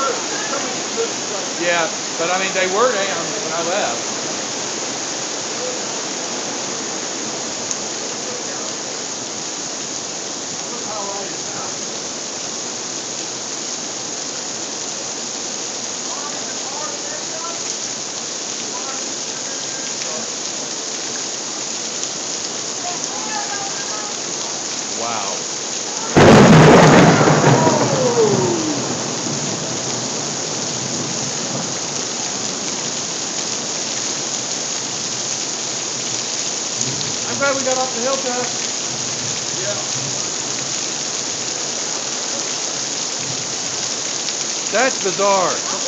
Yeah, but I mean, they were down when I left. Wow. I'm glad we got off the hilltop. Yeah. That's bizarre.